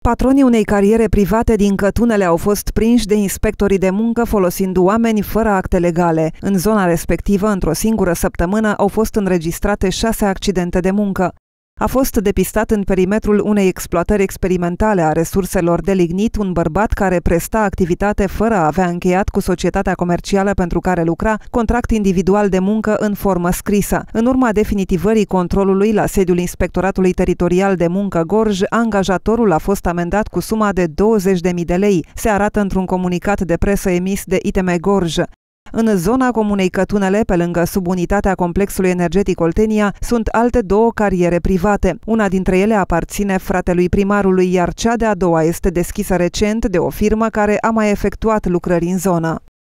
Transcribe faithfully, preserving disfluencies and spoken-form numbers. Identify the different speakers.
Speaker 1: Patronii unei cariere private din Cătunele au fost prinși de inspectorii de muncă folosind oameni fără acte legale. În zona respectivă, într-o singură săptămână, au fost înregistrate șase accidente de muncă. A fost depistat în perimetrul unei exploatări experimentale a resurselor de lignit un bărbat care presta activitate fără a avea încheiat cu societatea comercială pentru care lucra contract individual de muncă în formă scrisă. În urma definitivării controlului la sediul Inspectoratului Teritorial de Muncă Gorj, angajatorul a fost amendat cu suma de douăzeci de mii de lei, se arată într-un comunicat de presă emis de I T M Gorj. În zona comunei Cătunele, pe lângă subunitatea complexului energetic Oltenia, sunt alte două cariere private. Una dintre ele aparține fratelui primarului, iar cea de-a doua este deschisă recent de o firmă care a mai efectuat lucrări în zonă.